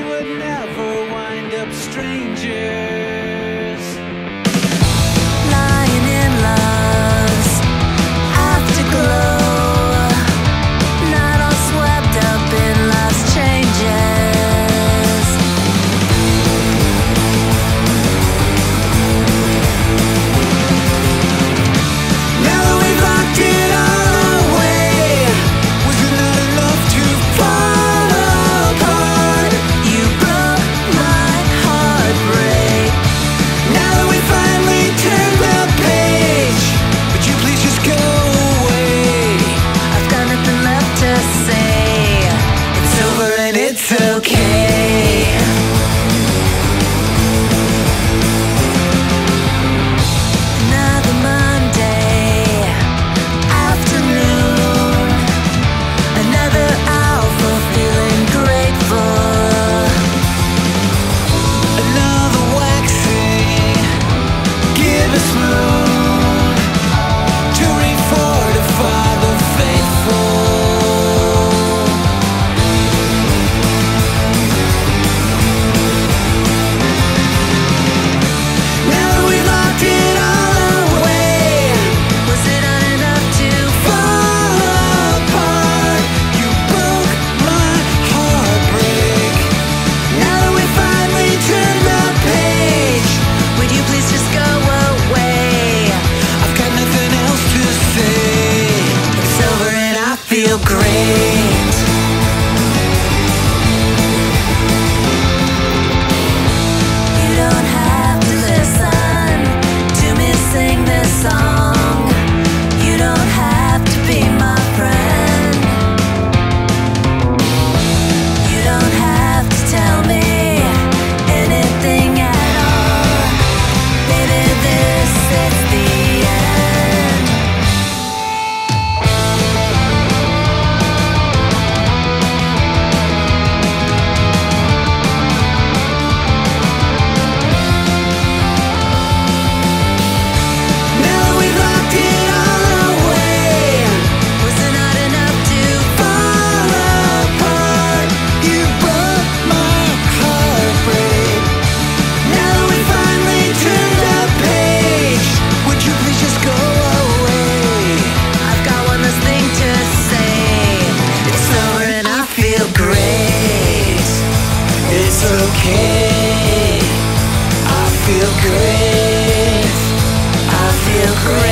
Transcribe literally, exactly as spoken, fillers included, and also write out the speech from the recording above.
would never wind up strangers. Lying in love's afterglow, not all swept up in love's changes. Now that we've locked it all away, was it not enough to fall apart? You broke my heartbreak. Now that we finally turned the page, would you please just go away? I've got nothing left to say. It's over and it's okay. Another Monday afternoon, another hour for feeling grateful. Another waxing, give us moon to refortify the faithful. Now that we've locked it all away, Was it not enough to fall apart? You broke my heartbreak. Now that we finally turned the page, Would you please just go away? I've got nothing else to say. It's over and I feel great. You don't have to listen to me sing this song. You don't have to be my friend. You don't have to tell me anything at all. Baby, this is the end. Now that we've locked it all away, Was it not enough to fall apart? You broke my heartbreak. Now that we finally turned the page, would you please just go away? I've got one last thing to say. It's over and I feel great. It's okay. I feel great. I feel great.